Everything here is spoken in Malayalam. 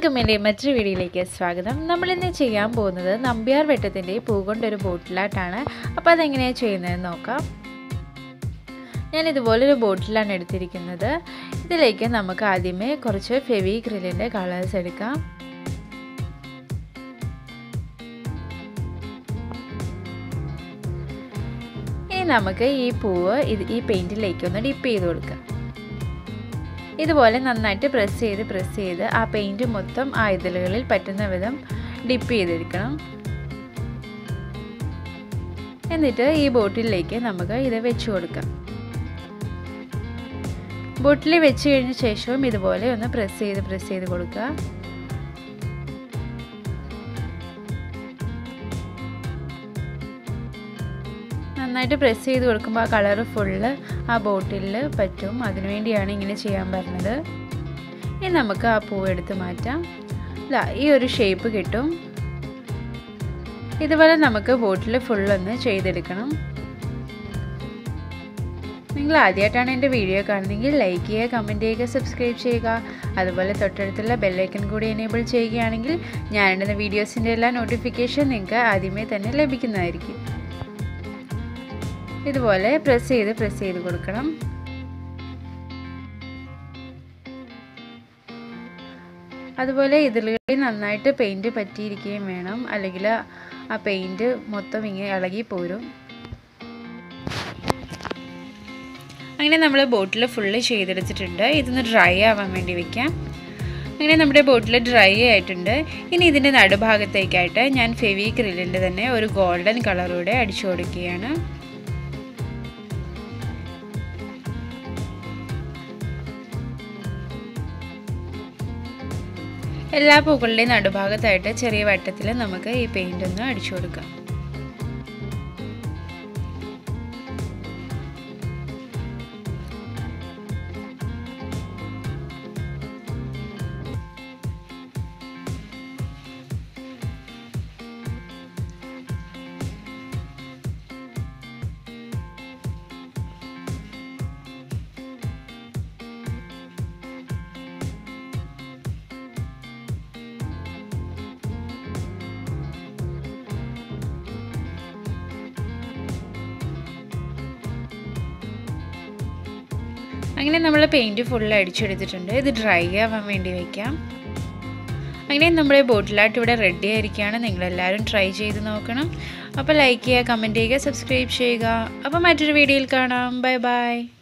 എല്ലാവർക്കും എൻ്റെ മറ്റൊരു വീഡിയോയിലേക്ക് സ്വാഗതം. നമ്മളിന്ന് ചെയ്യാൻ പോകുന്നത് നമ്പ്യാർ വട്ടത്തിൻ്റെ പൂ കൊണ്ടൊരു ബോട്ടിലാട്ടാണ്. അപ്പോൾ അതെങ്ങനെയാണ് ചെയ്യുന്നതെന്ന് നോക്കാം. ഞാൻ ഇതുപോലൊരു ബോട്ടിലാണ് എടുത്തിരിക്കുന്നത്. ഇതിലേക്ക് നമുക്ക് ആദ്യമേ കുറച്ച് ഫെവിക്രിലിൻ്റെ കളേഴ്സ് എടുക്കാം. ഇനി നമുക്ക് ഈ പൂവ് ഈ പെയിൻറ്റിലേക്ക് ഒന്ന് ഡിപ്പ് ചെയ്ത് കൊടുക്കാം. ഇതുപോലെ നന്നായിട്ട് പ്രസ് ചെയ്ത് ആ പെയിൻറ്റ് മൊത്തം ആ ഇതളുകളിൽ പറ്റുന്ന വിധം ഡിപ്പ് ചെയ്തെടുക്കണം. എന്നിട്ട് ഈ ബോട്ടിലേക്ക് നമുക്ക് ഇത് വെച്ച് കൊടുക്കാം. ബോട്ടിൽ വെച്ച് കഴിഞ്ഞ ശേഷവും ഇതുപോലെ ഒന്ന് പ്രസ് ചെയ്ത് കൊടുക്കുക. നന്നായിട്ട് പ്രസ് ചെയ്ത് കൊടുക്കുമ്പോൾ ആ കളറ് ഫുള്ള് ആ ബോട്ടിലിൽ പറ്റും. അതിനുവേണ്ടിയാണ് ഇങ്ങനെ ചെയ്യാൻ പറഞ്ഞത്. ഇനി നമുക്ക് ആ പൂവ് എടുത്ത് മാറ്റാം. ഈ ഒരു ഷേപ്പ് കിട്ടും. ഇതുപോലെ നമുക്ക് ബോട്ടിൽ ഫുള്ളൊന്ന് ചെയ്തെടുക്കണം. നിങ്ങൾ ആദ്യമായിട്ടാണ് എൻ്റെ വീഡിയോ കാണുന്നതെങ്കിൽ ലൈക്ക് ചെയ്യുക, കമൻറ്റ് ചെയ്യുക, സബ്സ്ക്രൈബ് ചെയ്യുക. അതുപോലെ തൊട്ടടുത്തുള്ള ബെല്ലൈക്കൺ കൂടി എനേബിൾ ചെയ്യുകയാണെങ്കിൽ ഞാനിടുന്ന വീഡിയോസിൻ്റെ എല്ലാ നോട്ടിഫിക്കേഷൻ നിങ്ങൾക്ക് ആദ്യമേ തന്നെ ലഭിക്കുന്നതായിരിക്കും. ഇതുപോലെ പ്രസ് ചെയ്ത് കൊടുക്കണം. അതുപോലെ ഇതിലുകളിൽ നന്നായിട്ട് പെയിൻറ്റ് പറ്റിയിരിക്കുകയും വേണം, അല്ലെങ്കിൽ ആ പെയിൻറ്റ് മൊത്തം ഇങ്ങനെ ഇളകി പോരും. അങ്ങനെ നമ്മൾ ബോട്ടിൽ ഫുള്ള് ചെയ്തെടുത്തിട്ടുണ്ട്. ഇതൊന്ന് ഡ്രൈ ആവാൻ വേണ്ടി വെക്കാം. അങ്ങനെ നമ്മുടെ ബോട്ടിൽ ഡ്രൈ ആയിട്ടുണ്ട്. ഇനി ഇതിൻ്റെ നടുഭാഗത്തേക്കായിട്ട് ഞാൻ ഫെവിക്രിലിൻ്റെ തന്നെ ഒരു ഗോൾഡൻ കളറൂടെ അടിച്ചു കൊടുക്കുകയാണ്. എല്ലാ പൂക്കളുടെയും നടുഭാഗത്തായിട്ട് ചെറിയ വട്ടത്തിൽ നമുക്ക് ഈ പെയിൻ്റ് ഒന്ന് അടിച്ചു കൊടുക്കാം. അങ്ങനെ നമ്മൾ പെയിൻറ്റ് ഫുള്ള് അടിച്ചെടുത്തിട്ടുണ്ട്. ഇത് ഡ്രൈ ആവാൻ വേണ്ടി വയ്ക്കാം. അങ്ങനെ നമ്മുടെ ബോട്ടിലായിട്ട് ഇവിടെ റെഡി ആയിരിക്കുകയാണ്. നിങ്ങളെല്ലാവരും ട്രൈ ചെയ്ത് നോക്കണം. അപ്പോൾ ലൈക്ക് ചെയ്യുക, കമൻറ്റ് ചെയ്യുക, സബ്സ്ക്രൈബ് ചെയ്യുക. അപ്പോൾ മറ്റൊരു വീഡിയോയിൽ കാണാം. Bye by.